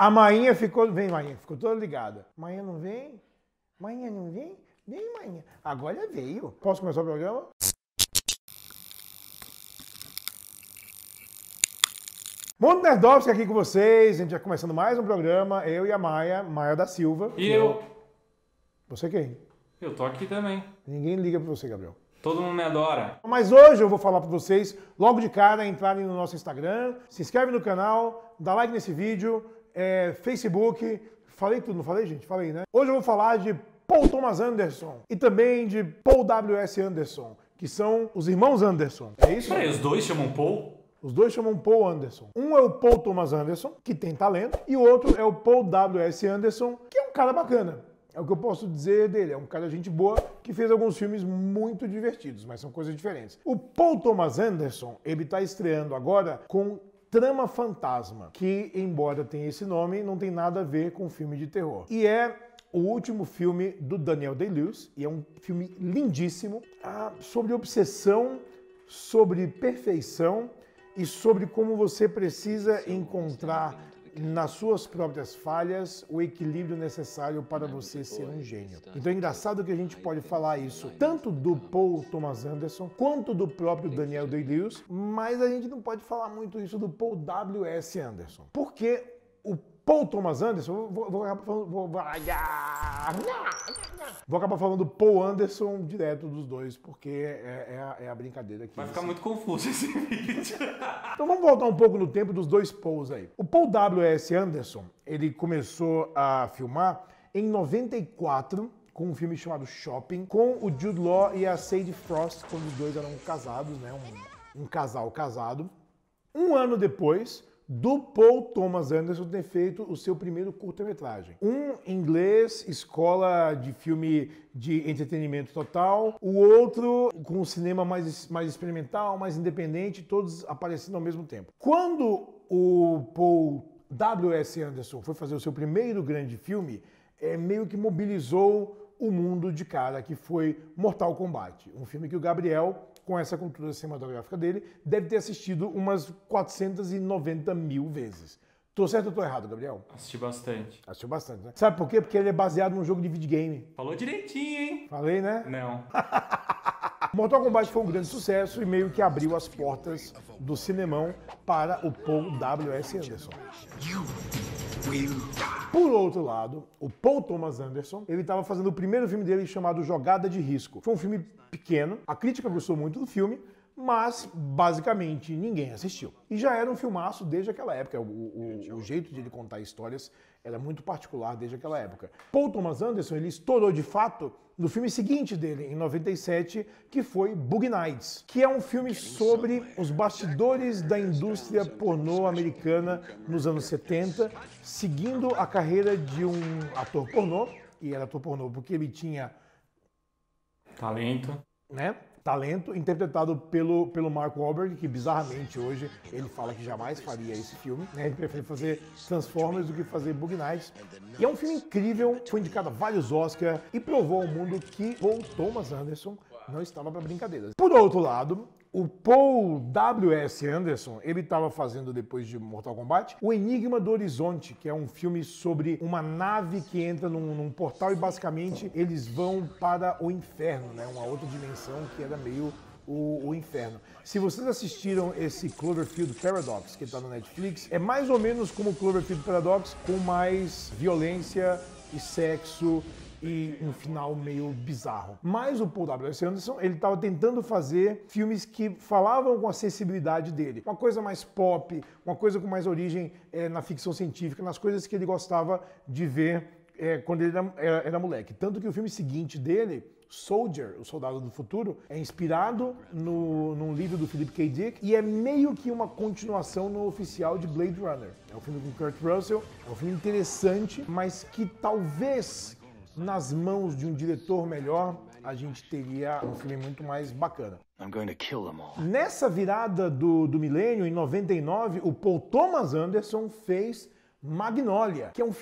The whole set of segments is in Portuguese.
A Mainha ficou... Vem, Mainha. Ficou toda ligada. Mainha não vem? Mainha não vem? Vem, Mainha. Agora veio. Posso começar o programa? Mundo Nerdovski aqui com vocês. A gente já começando mais um programa. Eu e a Maia da Silva. E eu? Você quem? Eu tô aqui também. Ninguém liga pra você, Gabriel. Todo mundo me adora. Mas hoje eu vou falar pra vocês, logo de cara, entrarem no nosso Instagram, se inscreve no canal, dá like nesse vídeo, Facebook, falei tudo, não falei, gente? Falei, né? Hoje eu vou falar de Paul Thomas Anderson e também de Paul W.S. Anderson, que são os irmãos Anderson. É isso? Peraí, os dois chamam Paul? Os dois chamam Paul Anderson. Um é o Paul Thomas Anderson, que tem talento, e o outro é o Paul W.S. Anderson, que é um cara bacana. É o que eu posso dizer dele. É um cara de gente boa que fez alguns filmes muito divertidos, mas são coisas diferentes. O Paul Thomas Anderson, ele está estreando agora com Trama Fantasma, que, embora tenha esse nome, não tem nada a ver com filme de terror. E é o último filme do Daniel Day-Lewis, e é um filme lindíssimo, sobre obsessão, sobre perfeição e sobre como você precisa encontrar nas suas próprias falhas o equilíbrio necessário para você ser um gênio. Então é engraçado que a gente pode falar isso tanto do Paul Thomas Anderson quanto do próprio Daniel Day-Lewis, mas a gente não pode falar muito isso do Paul W.S. Anderson. Porque o Paul Thomas Anderson, vou acabar falando Paul Anderson direto dos dois, porque é a brincadeira aqui. Vai ficar muito confuso esse vídeo. Então vamos voltar um pouco no tempo dos dois Pauls aí. O Paul W.S. Anderson, ele começou a filmar em 94, com um filme chamado Shopping, com o Jude Law e a Sadie Frost, quando os dois eram casados, né? Um casal casado. Um ano depois do Paul Thomas Anderson ter feito o seu primeiro curta-metragem. Um inglês, escola de filme de entretenimento total, o outro com um cinema mais experimental, mais independente, todos aparecendo ao mesmo tempo. Quando o Paul W.S. Anderson foi fazer o seu primeiro grande filme, meio que mobilizou o mundo de cara, que foi Mortal Kombat, um filme que o Gabriel, com essa cultura cinematográfica dele, deve ter assistido umas 490 mil vezes. Tô certo ou tô errado, Gabriel? Assisti bastante. Assistiu bastante, né? Sabe por quê? Porque ele é baseado num jogo de videogame. Falou direitinho, hein? Falei, né? Não. Mortal Kombat foi um grande sucesso e meio que abriu as portas do cinemão para o Paul W.S. Anderson. Por outro lado, o Paul Thomas Anderson, ele estava fazendo o primeiro filme dele chamado Jogada de Risco. Foi um filme pequeno, a crítica gostou muito do filme, mas basicamente ninguém assistiu. E já era um filmaço desde aquela época. O jeito de ele contar histórias era muito particular desde aquela época. Paul Thomas Anderson, ele estourou de fato no filme seguinte dele, em 97, que foi Boogie Nights, que é um filme sobre os bastidores da indústria pornô americana nos anos 70, seguindo a carreira de um ator pornô, e era ator pornô porque ele tinha Talento. né? Talento, interpretado pelo Mark Wahlberg, que bizarramente hoje ele fala que jamais faria esse filme, né? Ele prefere fazer Transformers do que fazer Boogie Nights. E é um filme incrível, foi indicado a vários Oscars e provou ao mundo que Paul Thomas Anderson não estava para brincadeiras. Por outro lado, o Paul W.S. Anderson, ele estava fazendo, depois de Mortal Kombat, O Enigma do Horizonte, que é um filme sobre uma nave que entra num portal e basicamente eles vão para o inferno, né? Uma outra dimensão que era meio o inferno. Se vocês assistiram esse Cloverfield Paradox, que está no Netflix, é mais ou menos como o Cloverfield Paradox, com mais violência e sexo e um final meio bizarro. Mas o Paul W.S. Anderson, ele estava tentando fazer filmes que falavam com a sensibilidade dele. Uma coisa mais pop, uma coisa com mais origem na ficção científica, nas coisas que ele gostava de ver quando ele era moleque. Tanto que o filme seguinte dele, Soldier, o Soldado do Futuro, é inspirado num livro do Philip K. Dick e é meio que uma continuação no oficial de Blade Runner. É um filme com Kurt Russell, é um filme interessante, mas que talvez nas mãos de um diretor melhor, a gente teria um filme muito mais bacana. Nessa virada do milênio, em 99, o Paul Thomas Anderson fez Magnolia, que é um filme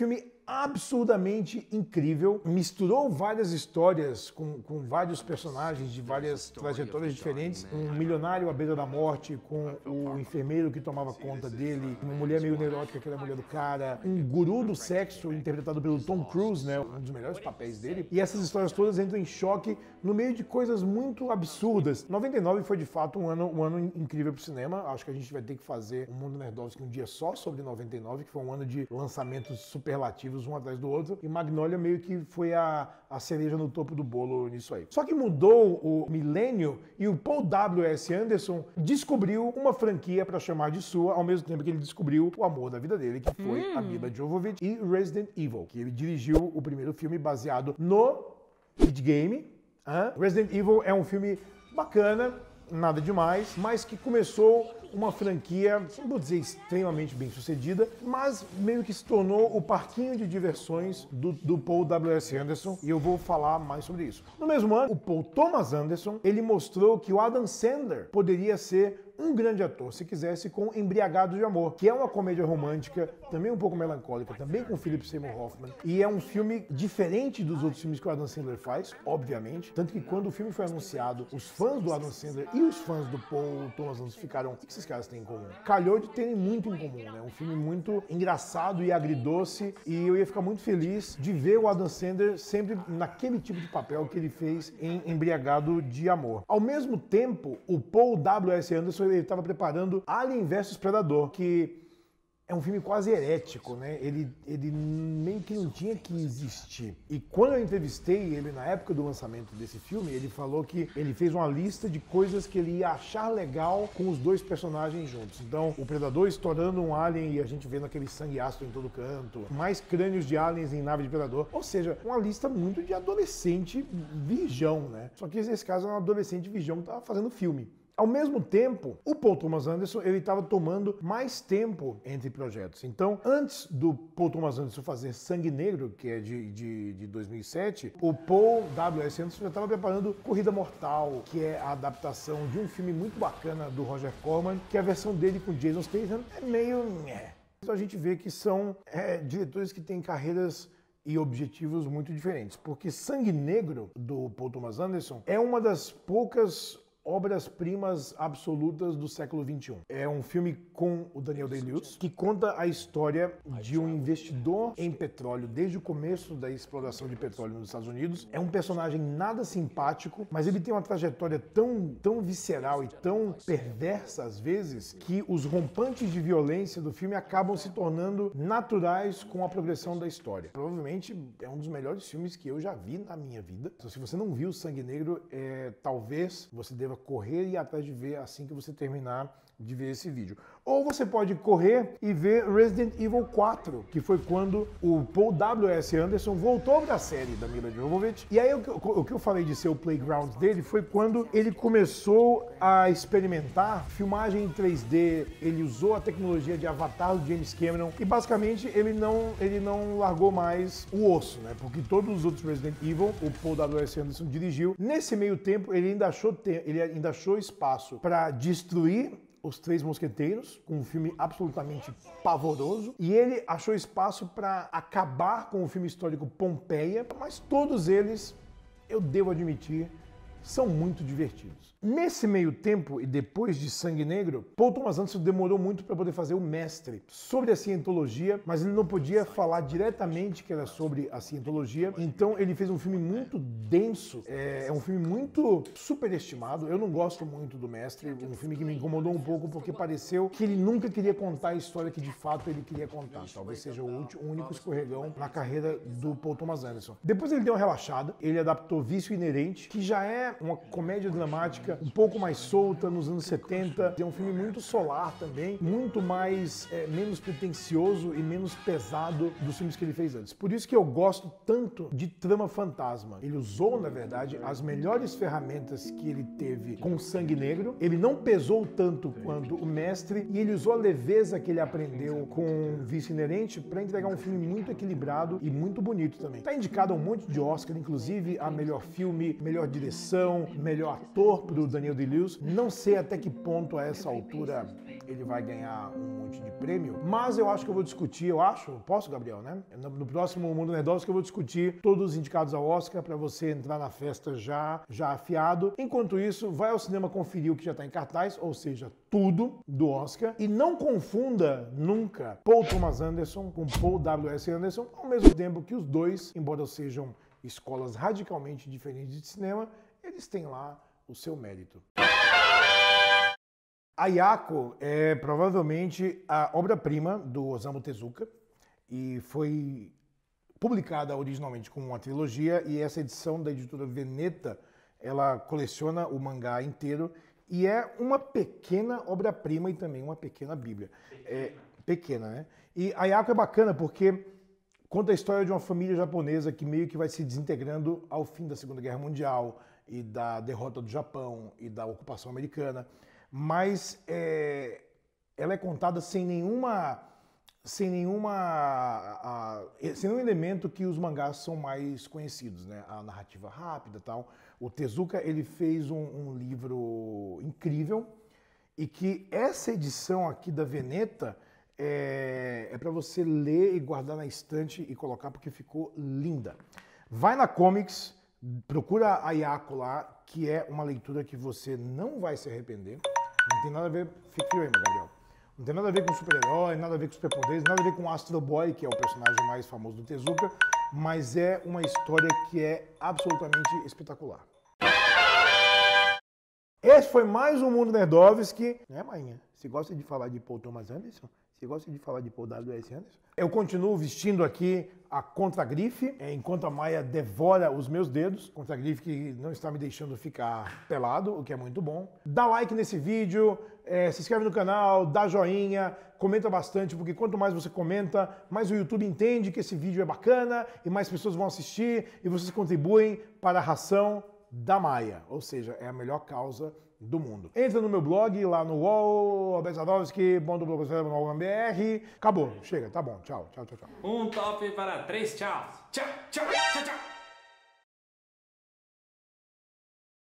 absurdamente incrível. Misturou várias histórias com vários personagens de várias trajetórias diferentes. Um milionário à beira da morte, com o enfermeiro que tomava conta dele, uma mulher meio neurótica que era a mulher do cara, um guru do sexo interpretado pelo Tom Cruise, né, um dos melhores papéis dele. E essas histórias todas entram em choque no meio de coisas muito absurdas. 99 foi de fato um ano incrível pro cinema. Acho que a gente vai ter que fazer um Mundo Nerdovski um dia só sobre 99, que foi um ano de lançamentos superlativos um atrás do outro. E Magnolia meio que foi a cereja no topo do bolo nisso aí. Só que mudou o milênio e o Paul W.S. Anderson descobriu uma franquia para chamar de sua, ao mesmo tempo que ele descobriu o amor da vida dele, que foi a Milla Jovovich e Resident Evil, que ele dirigiu o primeiro filme baseado no Kid Game. Resident Evil é um filme bacana, nada demais, mas que começou uma franquia, não vou dizer extremamente bem sucedida, mas meio que se tornou o parquinho de diversões do Paul W.S. Anderson, e eu vou falar mais sobre isso. No mesmo ano, o Paul Thomas Anderson, ele mostrou que o Adam Sandler poderia ser um grande ator, se quisesse, com Embriagados de Amor, que é uma comédia romântica, também um pouco melancólica, também com Philip Seymour Hoffman, e é um filme diferente dos outros filmes que o Adam Sandler faz, obviamente, tanto que quando o filme foi anunciado, os fãs do Adam Sandler e os fãs do Paul Thomas Anderson ficaram, o que esses caras têm em comum? Calhou de terem muito em comum, né? Um filme muito engraçado e agridoce, e eu ia ficar muito feliz de ver o Adam Sandler sempre naquele tipo de papel que ele fez em Embriagado de Amor. Ao mesmo tempo, o Paul W.S. Anderson ele estava preparando Alien vs Predador, que é um filme quase herético, né? Ele meio que não tinha que existir. E quando eu entrevistei ele na época do lançamento desse filme, ele falou que ele fez uma lista de coisas que ele ia achar legal com os dois personagens juntos. Então, o Predador estourando um alien e a gente vendo aquele sangue ácido em todo canto, mais crânios de aliens em nave de Predador. Ou seja, uma lista muito de adolescente virgão, né? Só que nesse caso é um adolescente virgão que estava fazendo filme. Ao mesmo tempo, o Paul Thomas Anderson ele estava tomando mais tempo entre projetos. Então, antes do Paul Thomas Anderson fazer Sangue Negro, que é de 2007, o Paul W.S. Anderson já estava preparando Corrida Mortal, que é a adaptação de um filme muito bacana do Roger Corman, que a versão dele com Jason Statham é meio... Então a gente vê que são diretores que têm carreiras e objetivos muito diferentes, porque Sangue Negro, do Paul Thomas Anderson, é uma das poucas obras-primas absolutas do século XXI. É um filme com o Daniel Day-Lewis, que conta a história de um investidor em petróleo desde o começo da exploração de petróleo nos Estados Unidos. É um personagem nada simpático, mas ele tem uma trajetória tão visceral e tão perversa às vezes, que os rompantes de violência do filme acabam se tornando naturais com a progressão da história. Provavelmente é um dos melhores filmes que eu já vi na minha vida. Então, se você não viu Sangue Negro, talvez você deva correr e ir atrás de ver assim que você terminar de ver esse vídeo. Ou você pode correr e ver Resident Evil 4, que foi quando o Paul W.S. Anderson voltou para a série da Milla Jovovich. E aí o que eu falei de ser o playground dele foi quando ele começou a experimentar filmagem em 3D, ele usou a tecnologia de Avatar do James Cameron e basicamente ele não largou mais o osso, né? Porque todos os outros Resident Evil, o Paul W.S. Anderson dirigiu. Nesse meio tempo, ele ainda achou espaço para destruir Os Três Mosqueteiros, um filme absolutamente pavoroso, e ele achou espaço para acabar com o filme histórico Pompeia, mas todos eles, eu devo admitir, são muito divertidos. Nesse meio tempo, e depois de Sangue Negro, Paul Thomas Anderson demorou muito para poder fazer O Mestre, sobre a cientologia, mas ele não podia falar diretamente que era sobre a cientologia, então ele fez um filme muito denso, é um filme muito superestimado. Eu não gosto muito do Mestre, um filme que me incomodou um pouco porque pareceu que ele nunca queria contar a história que de fato ele queria contar. Talvez seja o único escorregão na carreira do Paul Thomas Anderson. Depois ele deu uma relaxada, ele adaptou Vício Inerente, que já é uma comédia dramática um pouco mais solta nos anos 70. É um filme muito solar também, muito mais menos pretensioso e menos pesado dos filmes que ele fez antes. Por isso que eu gosto tanto de Trama Fantasma. Ele usou, na verdade, as melhores ferramentas que ele teve com Sangue Negro. Ele não pesou tanto quanto O Mestre e ele usou a leveza que ele aprendeu com Vício Inerente para entregar um filme muito equilibrado e muito bonito também. Está indicado a um monte de Oscar, inclusive a melhor filme, melhor direção, melhor ator pro Daniel Day-Lewis. Não sei até que ponto a essa altura ele vai ganhar um monte de prêmio, mas eu acho que eu vou discutir, posso, Gabriel, né? No próximo Mundo Nerdovski eu vou discutir todos os indicados ao Oscar para você entrar na festa já afiado. Enquanto isso, vai ao cinema conferir o que já está em cartaz, ou seja, tudo do Oscar, e não confunda nunca Paul Thomas Anderson com Paul W.S. Anderson, ao mesmo tempo que os dois, embora sejam escolas radicalmente diferentes de cinema, eles têm lá o seu mérito. Ayako é provavelmente a obra-prima do Osamu Tezuka e foi publicada originalmente como uma trilogia, e essa edição da editora Veneta, ela coleciona o mangá inteiro e é uma pequena obra-prima e também uma pequena bíblia. É pequena, né? E Ayako é bacana porque conta a história de uma família japonesa que meio que vai se desintegrando ao fim da Segunda Guerra Mundial e da derrota do Japão e da ocupação americana. Mas ela é contada sem nenhum elemento que os mangás são mais conhecidos, né? A narrativa rápida e tal. O Tezuka, ele fez um livro incrível e que essa edição aqui da Veneta é para você ler e guardar na estante e colocar porque ficou linda. Vai na Comics, procura a Ayako lá, que é uma leitura que você não vai se arrepender. Não tem nada a ver, fique aí, Gabriel. Não tem nada a ver com super-herói, nada a ver com superpoderes, nada a ver com Astro Boy, que é o personagem mais famoso do Tezuka, mas é uma história que é absolutamente espetacular. Esse foi mais um Mundo Nerdovski. Né, Mainha? Você gosta de falar de Paul Thomas Anderson? Você gosta de falar de Paul W.S. Anderson? Eu continuo vestindo aqui a contragrife, enquanto a Maia devora os meus dedos. Contragrife que não está me deixando ficar pelado, o que é muito bom. Dá like nesse vídeo, se inscreve no canal, dá joinha, comenta bastante, porque quanto mais você comenta, mais o YouTube entende que esse vídeo é bacana e mais pessoas vão assistir e vocês contribuem para a ração da Maia, ou seja, é a melhor causa do mundo. Entra no meu blog, lá no UOL, albertsadovski.blogosfera.br. Acabou, chega, tá bom, tchau. Um top para 3, tchau. Tchau.